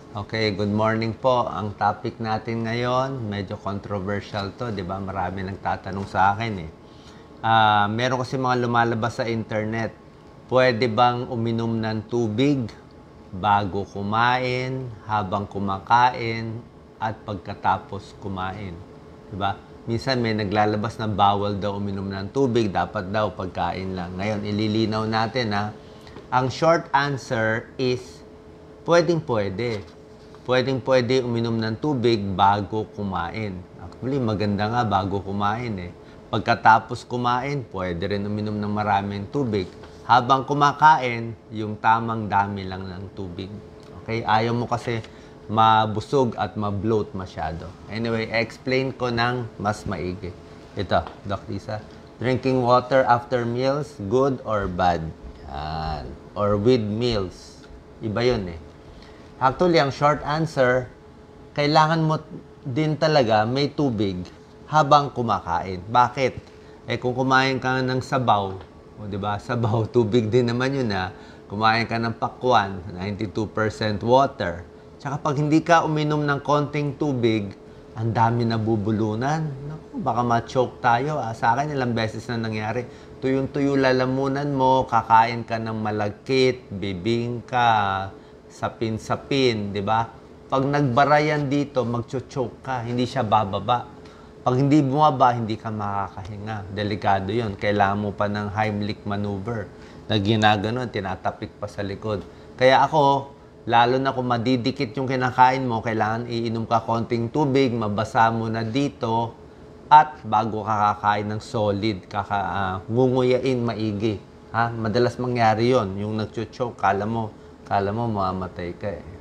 Okay, good morning po. Ang topic natin ngayon, medyo controversial to, di ba? Marami nagtatanong sa akin eh. Meron kasi mga lumalabas sa internet. Pwede bang uminom ng tubig bago kumain, habang kumakain, at pagkatapos kumain? Di ba? Minsan may naglalabas na bawal daw uminom ng tubig, dapat daw pagkain lang. Ngayon, ililinaw natin na ang short answer is pwedeng-pwede. Pwedeng-pwede uminom ng tubig bago kumain. Actually, maganda nga bago kumain eh. Pagkatapos kumain, pwede rin uminom ng maraming tubig. Habang kumakain, yung tamang dami lang ng tubig. Okay? Ayaw mo kasi mabusog at ma-bloat masyado. Anyway, explain ko ng mas maigi. Ito, Doc Lisa. Drinking water after meals, good or bad? Yan. Or with meals. Iba yun eh. Actually, ang short answer, kailangan mo din talaga may tubig habang kumakain. Bakit? Eh kung kumain ka ng sabaw, o di ba? Sabaw, tubig din naman yun na. Kumain ka ng pakwan, 92% water. Tsaka pag hindi ka uminom ng konting tubig, ang dami na bubulunan. Naku, baka ma-choke tayo. Sa akin, ilang beses na nangyari. Tuyong-tuyo lalamunan mo, kakain ka ng malagkit, bibingka, sapin-sapin, di ba? Pag nagbara yan dito, magcho-choke ka, hindi siya bababa. Pag hindi bumaba, hindi ka makakahinga. Delikado yon. Kailangan mo pa ng Heimlich maneuver na ginaganon, tinatapik pa sa likod. Kaya ako, lalo na kung madidikit yung kinakain mo, kailangan iinom ka konting tubig, mabasa mo na dito, at bago ka kakain ng solid, ngunguyain maigi. Ha? Madalas mangyari yon, yung nagcho-choke, kala mo mamamatay ka eh.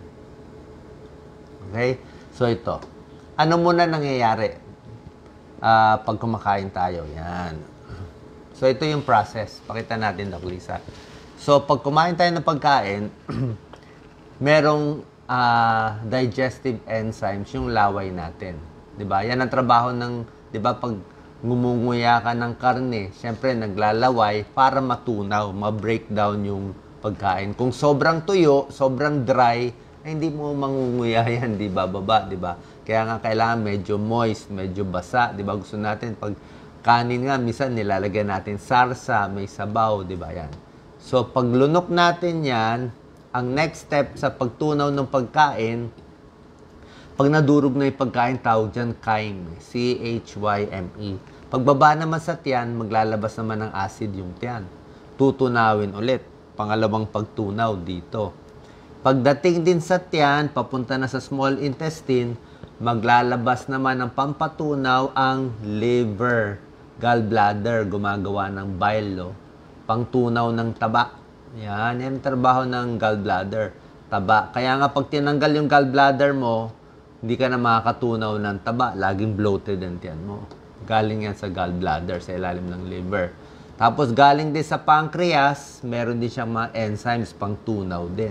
Okay? So ito. Ano muna nangyayari pag kumakain tayo? Yan. So ito yung process. Pakita natin, Doc Lisa. So pag kumain tayo ng pagkain, merong digestive enzymes yung laway natin. 'Di ba? Yan ang trabaho ng, 'di ba, pag ngumunguya ka ng karne, syempre naglalaway para matunaw, ma-break down yung pagkain. Kung sobrang tuyo, sobrang dry, ay hindi mo mangunguya yan, di ba, baba, di ba? Kaya nga kailangan medyo moist, medyo basa, di ba? Gusto natin pag kanin nga, minsan nilalagyan natin sarsa, may sabaw, di ba yan? So, pag lunok natin yan, ang next step sa pagtunaw ng pagkain, pag nadurog na yung pagkain, tawag dyan chyme, C-H-Y-M-E. Pagbaba naman sa tiyan, maglalabas naman ng acid yung tiyan. Tutunawin ulit. Pangalawang pagtunaw dito. Pagdating din sa tiyan, papunta na sa small intestine, maglalabas naman ng pampatunaw ang liver, gallbladder, gumagawa ng bile, pangtunaw ng taba. Yan ang trabaho ng gallbladder, taba. Kaya nga pag tinanggal yung gallbladder mo, hindi ka na makakatunaw ng taba, laging bloated ang tiyan mo. Galing yan sa gallbladder, sa ilalim ng liver. Tapos galing din sa pancreas, meron din siyang mga enzymes pang tunaw din.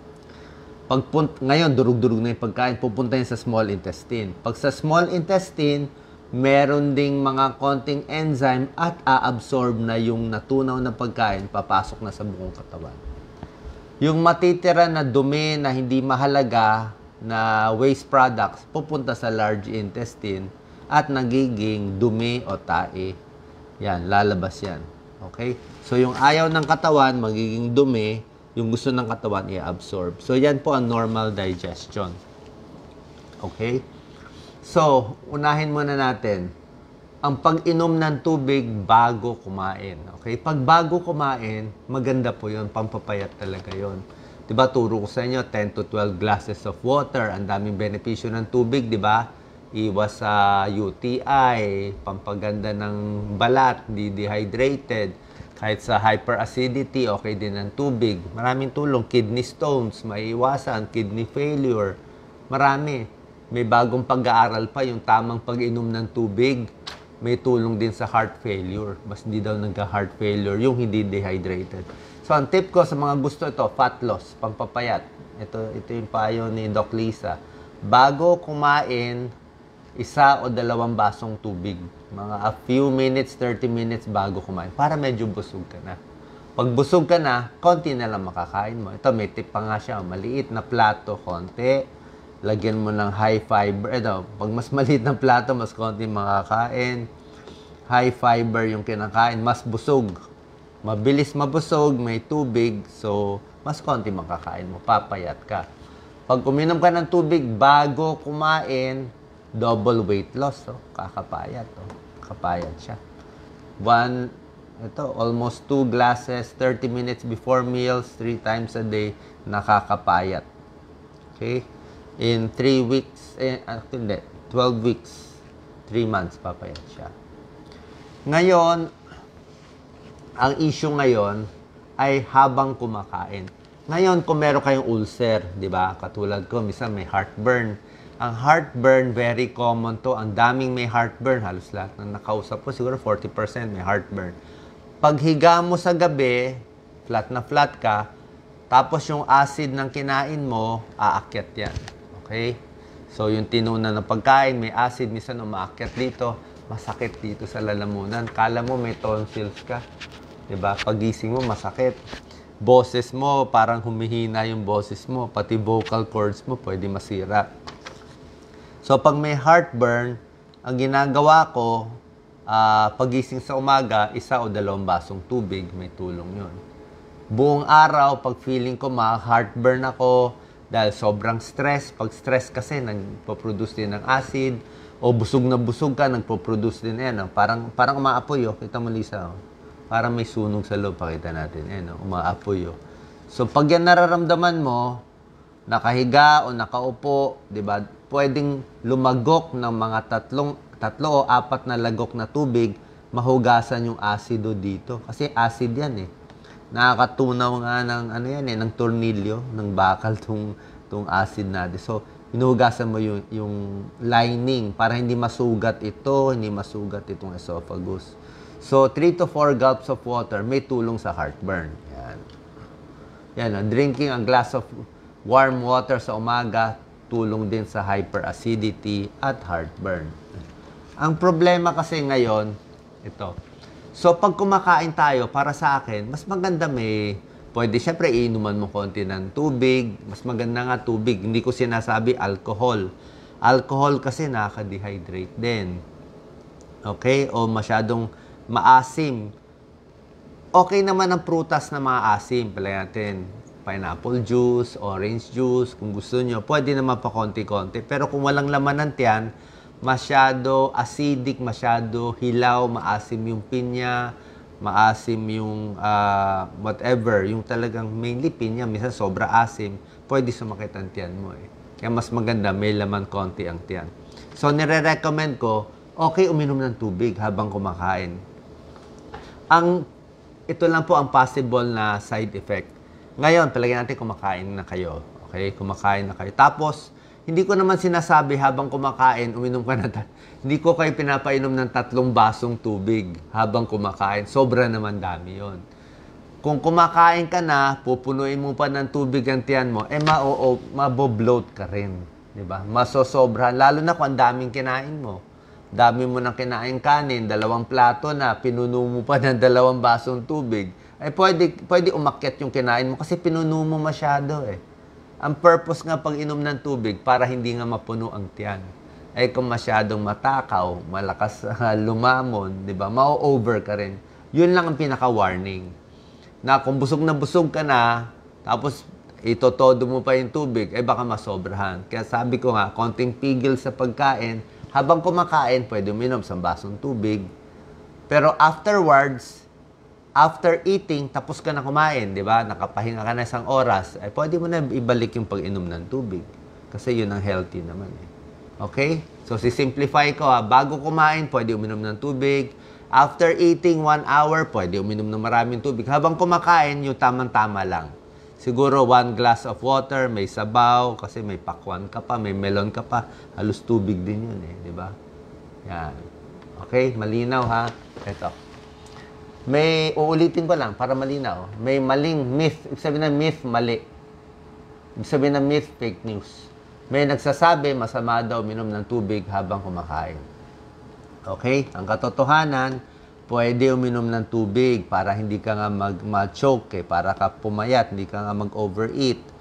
Ngayon, durug-durug na yung pagkain, pupunta yun sa small intestine. Pag sa small intestine, meron ding mga konting enzyme at a-absorb na yung natunaw na pagkain, papasok na sa buong katawan. Yung matitira na dumi na hindi mahalaga na waste products, pupunta sa large intestine at nagiging dumi o tae. Yan, lalabas yan. Okay? So, yung ayaw ng katawan, magiging dumi. Yung gusto ng katawan, i-absorb. So, yan po ang normal digestion. Okay? So, unahin muna natin ang pag-inom ng tubig bago kumain. Okay? Pag bago kumain, maganda po yun. Pampapayat talaga yun. Diba, turo ko sa inyo, 10 to 12 glasses of water. Ang daming benepisyo ng tubig, diba? Iwas sa UTI, pampaganda ng balat, hindi dehydrated. Kahit sa hyperacidity, okay din ang tubig. Maraming tulong. Kidney stones, maiiwasan. Kidney failure. Marami. May bagong pag-aaral pa yung tamang pag-inom ng tubig. May tulong din sa heart failure. Mas hindi daw nagka-heart failure yung hindi dehydrated. So, ang tip ko sa mga gusto ito, fat loss, pampapayat. Ito yung payo ni Doc Lisa. Bago kumain, 1 o 2 basong tubig. Mga a few minutes, 30 minutes bago kumain. Para medyo busog ka na. Pag busog ka na, konti na lang makakain mo. Ito, may tip pa nga siya. Maliit na plato, konti. lagyan mo ng high fiber. Pag mas maliit ng plato, mas konti makakain. High fiber yung kinakain, mas busog. Mabilis mabusog, may tubig, so mas konti makakain mo, papayat ka. Pag uminom ka ng tubig bago kumain, double weight loss. Kakapayat. Kakapayat siya. Almost 2 glasses, 30 minutes before meals, 3 times a day, nakakapayat. Okay? In 3 weeks, 12 weeks, 3 months, papayat siya. Ngayon, ang issue ngayon ay habang kumakain. Ngayon, kung meron kayong ulcer, di ba? Katulad ko, minsan may heartburn. Ang heartburn, very common to. Ang daming may heartburn. Halos lahat ng nakausap ko, siguro 40% may heartburn. Pag higa mo sa gabi, flat na flat ka, tapos yung acid ng kinain mo, aakyat yan. Okay? So, yung tinuna ng pagkain, may acid, minsan umaakyat dito, masakit dito sa lalamunan. Kala mo may tonsils ka. Diba? Pagising mo, masakit. Boses mo, parang humihina yung boses mo. Pati vocal cords mo, pwede masira. So, pag may heartburn, ang ginagawa ko, pagising sa umaga, 1 o 2 basong tubig, may tulong yun. Buong araw, pag feeling ko heartburn ako, dahil sobrang stress, pag stress kasi, nagpo-produce din ng acid, o busog na busog ka, nagpo-produce din yan. Parang umaapoy, kita mo, Lisa, parang may sunog sa loob, pakita natin, umaapoy. So, pag yan nararamdaman mo, nakahiga o nakaupo, di ba, pwedeng lumagok ng mga 3 o 4 na lagok na tubig, mahugasan yung asido dito. Kasi acid yan Nakakatunaw nga ng, ng tornilyo, ng bakal tong acid natin. So, hinuhugasan mo yung lining para hindi masugat ito, hindi masugat itong esophagus. So, 3 to 4 gulps of water may tulong sa heartburn. Yan. Drinking a glass of warm water sa umaga, tulong din sa hyperacidity at heartburn. Ang problema kasi ngayon, ito. So, pag kumakain tayo, para sa akin, mas maganda pwede syempre iinuman mo konti ng tubig. Mas maganda nga tubig. Hindi ko sinasabi alcohol. Alcohol kasi nakaka-dehydrate din. Okay? O masyadong maasim. Okay naman ang prutas na maasim. Pala natin, pineapple juice, orange juice, kung gusto nyo. Pwede naman pa konti-konti. Pero kung walang laman ng tiyan, masyado acidic, masyado hilaw, maasim yung pinya, maasim yung whatever, yung talagang mainly pinya, minsan sobra asim, pwede sumakit ang tiyan mo Kaya mas maganda, may laman konti ang tiyan. So, nire-recommend ko, okay uminom ng tubig habang kumakain. Ito lang po ang possible na side effect. Ngayon, palagyan natin kumakain na kayo. Okay? Kumakain na kayo. Tapos, hindi ko naman sinasabi habang kumakain, uminom ka na. Hindi ko kayo pinapainom ng 3 basong tubig habang kumakain. Sobra naman dami yon. Kung kumakain ka na, pupunuin mo pa ng tubig ang tiyan mo, mabobloat ka rin. Diba? Masosobrahan. Lalo na kung ang daming kinain mo. Dami mo nang kinain kanin, 2 plato na, pinuno mo pa ng 2 basong tubig. Pwede umakyat yung kinain mo kasi pinuno mo masyado Ang purpose nga pag inom ng tubig, para hindi nga mapuno ang tiyan. Kung masyadong matakaw, malakas lumamon, di ba? Ma-over ka rin. Yun lang ang pinaka-warning. Na kung busog na busog ka na, tapos itotodo mo pa yung tubig, baka masobrahan. Kaya sabi ko nga, konting pigil sa pagkain. Habang kumakain, pwede uminom sa basong tubig. Pero afterwards, after eating, tapos ka na kumain, di ba? Nakapahinga ka na 1 oras, pwede mo na ibalik yung pag-inom ng tubig. Kasi yun ang healthy naman Okay? So, sisimplify ko bago kumain, pwede uminom ng tubig. After eating 1 hour, pwede uminom ng maraming tubig. Habang kumakain, yung tamang-tama lang. Siguro 1 glass of water, may sabaw, kasi may pakwan ka pa, may melon ka pa. Halos tubig din yun di ba? Yan. Okay? Malinaw Ito. Uulitin ko lang para malinaw. May maling myth. Ibig sabihin ng myth, mali. Ibig sabihin ng myth, fake news. May nagsasabi, masama daw uminom ng tubig habang kumakain. Okay? Ang katotohanan, pwede uminom ng tubig para hindi ka nga ma-choke, para ka pumayat, hindi ka nga mag-overeat.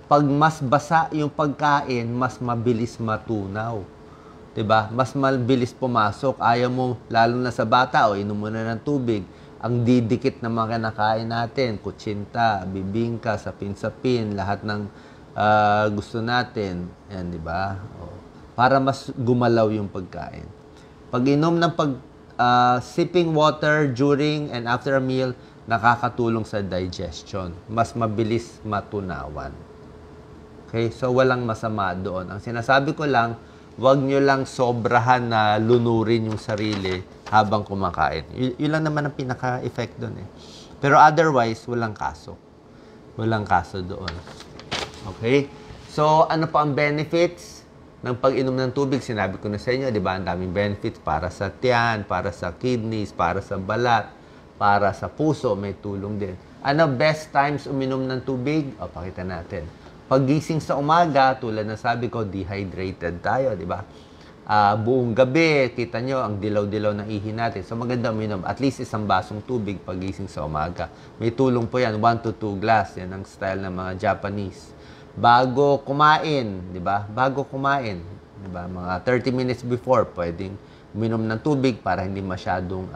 Pag mas basa yung pagkain, mas mabilis matunaw. 'Di ba? Mas mabilis pumasok. Ayaw mo, lalo na sa bata, o inom mo na ng tubig. Ang didikit na mga kinakain natin, kutsinta, bibingka, sapin-sapin, lahat ng gusto natin. Yan, 'di ba? O, para mas gumalaw yung pagkain. Pag-inom ng sipping water during and after a meal, nakakatulong sa digestion. Mas mabilis matunawan. Okay? So, walang masama doon. Ang sinasabi ko lang, wag nyo lang sobrahan na lunurin yung sarili habang kumakain. Yun lang naman ang pinaka-effect doon eh. Pero otherwise, walang kaso. Walang kaso doon. Okay? So, ano pa ang benefits ng pag-inom ng tubig? Sinabi ko na sa inyo, di ba? Ang daming benefits para sa tiyan, para sa kidneys, para sa balat, para sa puso, may tulong din. Ano best times uminom ng tubig? O, pakita natin. Paggising sa umaga, tulad na sabi ko, dehydrated tayo, di ba? Buong gabi, kita nyo, ang dilaw-dilaw ng ihi natin. So, maganda uminom. At least isang basong tubig pagising sa umaga. May tulong po yan, 1 to 2 glass. Yan ang style ng mga Japanese. Bago kumain, di ba? Bago kumain, di ba? Mga 30 minutes before, pwedeng uminom ng tubig para hindi masyadong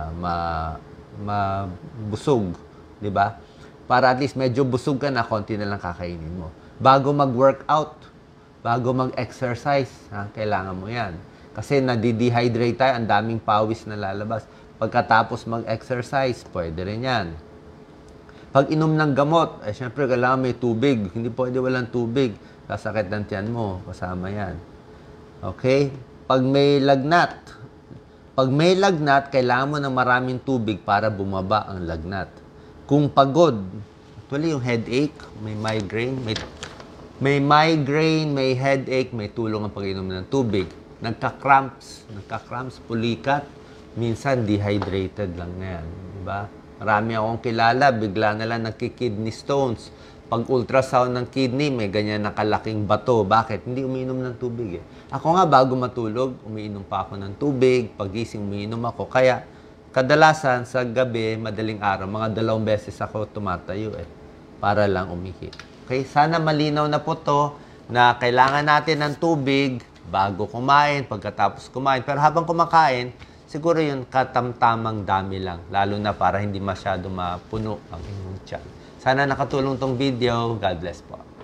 mabusog, di ba? Para at least medyo busog ka na, konti na lang kakainin mo. Bago mag-workout, bago mag-exercise, kailangan mo yan. Kasi nadi-dehydrate tayo, ang daming pawis na lalabas. Pagkatapos mag-exercise, pwede rin yan. Pag inom ng gamot, syempre kailangan may tubig. Hindi pwede walang tubig. Sasakit ng tiyan mo, kasama yan. Okay? Pag may lagnat, kailangan mo ng maraming tubig para bumaba ang lagnat. Kung pagod, actually yung headache, may migraine, may headache, may tulong ang pag-inom ng tubig. Nagka-cramps, pulikat, minsan dehydrated lang na yan. Diba? Marami akong kilala, bigla na lang nagki-kidney stones. Pag ultrasound ng kidney, may ganyan nakalaking bato. Bakit? Hindi umiinom ng tubig eh. Ako nga, bago matulog, umiinom pa ako ng tubig. Pagising, umiinom ako. Kaya, kadalasan sa gabi, madaling araw, mga 2 beses ako tumatayo eh. Para lang umihi. Okay? Sana malinaw na po to na kailangan natin ng tubig bago kumain, pagkatapos kumain. Pero habang kumakain, siguro yun katamtamang dami lang. Lalo na para hindi masyado mapuno ang inyong tiyan. Sana nakatulong tong video. God bless po.